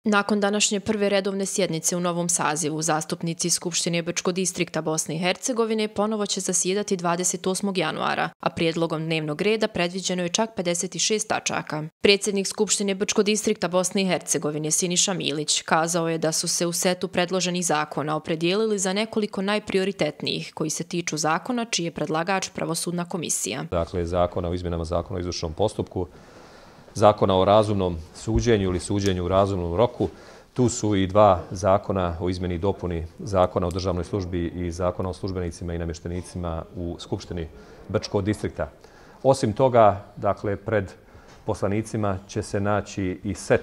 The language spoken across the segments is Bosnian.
Nakon današnje prve redovne sjednice u novom sazivu, zastupnici Skupštine Brčkog distrikta Bosne i Hercegovine ponovo će zasjedati 28. januara, a prijedlogom dnevnog reda predviđeno je čak 56 tačaka. Predsjednik Skupštine Brčkog distrikta Bosne i Hercegovine Siniša Milić kazao je da su se u setu predloženih zakona opredijelili za nekoliko najprioritetnijih koji se tiču zakona čiji je predlagač Pravosudna komisija. Dakle, zakona o izmjenama zakona o izvršnom postupku, zakona o razumnom suđenju ili suđenju u razumnom roku. Tu su i dva zakona o izmjeni i dopuni zakona o državnoj službi i zakona o službenicima i namještenicima u Skupštini Brčkog distrikta. Osim toga, dakle, pred poslanicima će se naći i set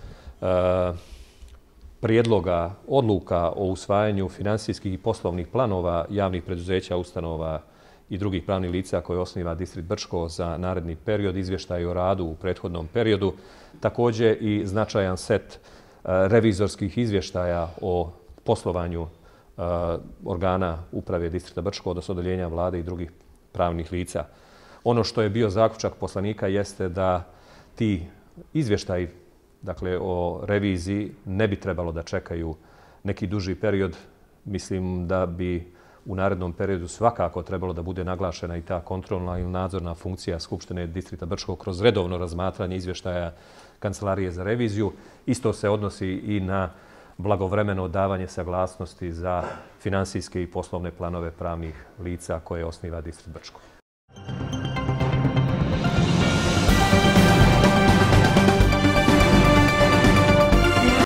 prijedloga odluka o usvajanju finansijskih i poslovnih planova javnih preduzeća, ustanova i drugih pravnih lica koje osniva distrikt Brčko za naredni period, izvještaj o radu u prethodnom periodu. Također i značajan set revizorskih izvještaja o poslovanju organa uprave distrikta Brčko, odnosno odeljenja vlade i drugih pravnih lica. Ono što je bio zaključak poslanika jeste da ti izvještaji, dakle o reviziji, ne bi trebalo da čekaju neki duži period. Mislim da bi u narednom periodu svakako trebalo da bude naglašena i ta kontrolna ili nadzorna funkcija Skupštine distrikta Brčko kroz redovno razmatranje izvještaja Kancelarije za reviziju. Isto se odnosi i na blagovremeno davanje saglasnosti za finansijske i poslovne planove pravnih lica koje osniva distrikt Brčko.